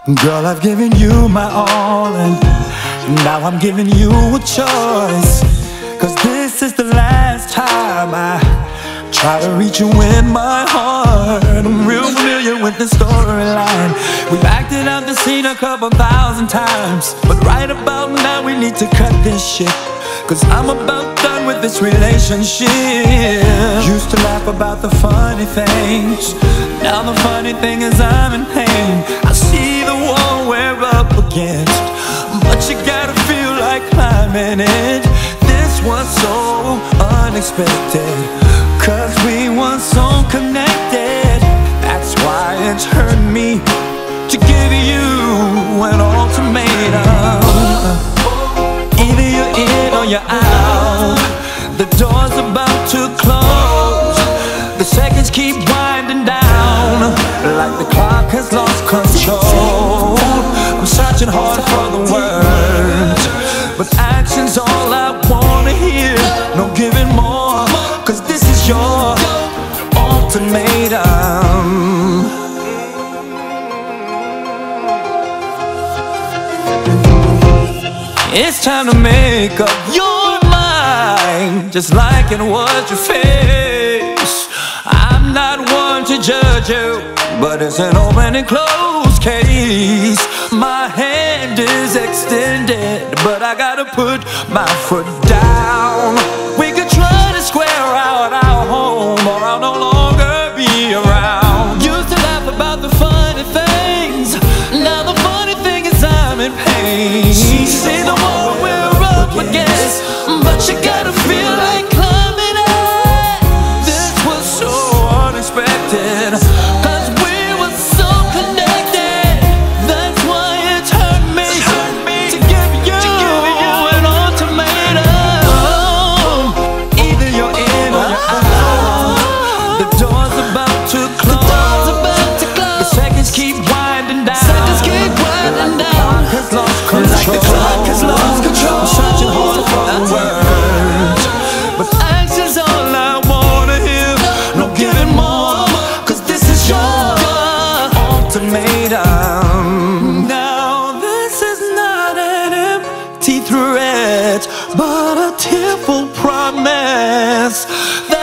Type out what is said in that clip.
Girl, I've given you my all, and now I'm giving you a choice. Cause this is the last time I try to reach you in my heart. I'm real familiar with the storyline. We've acted out the scene a couple thousand times, but right about now we need to cut this shit. Cause I'm about done with this relationship. Used to laugh about the funny things, now the funny thing is I'm in pain. I see the wall we're up against, but you gotta feel like climbing it. This was so unexpected, cause we were so connected. That's why it's hurt me to give you an ultimatum. Either you're in or you're out. The door's about to close, the seconds keep winding down, like the clock has lost control. I'm searching hard for the words, but action's all I wanna hear. No giving more, cause this is your ultimatum. It's time to make up your mind, just like it was your face. I'm not one to judge you, but it's an open and closed case. My hand is extended, but I gotta put my foot down. We could try to square out our home, or I'll no longer be around. Used to laugh about the funny things, now the funny thing is I'm in pain. See the wall we're up against, but you gotta feel like climbing it. This was so unexpected, cause we were so connected. That's why it's hurt me to give you an ultimatum. Either you're in or you're out. The door's about to close, the seconds keep winding down, the clock has lost control. I'm searching hard for the words, but action's all I wanna hear. No giving more, cause this is your ultimatum. Now this is not an empty threat, but a tearful promise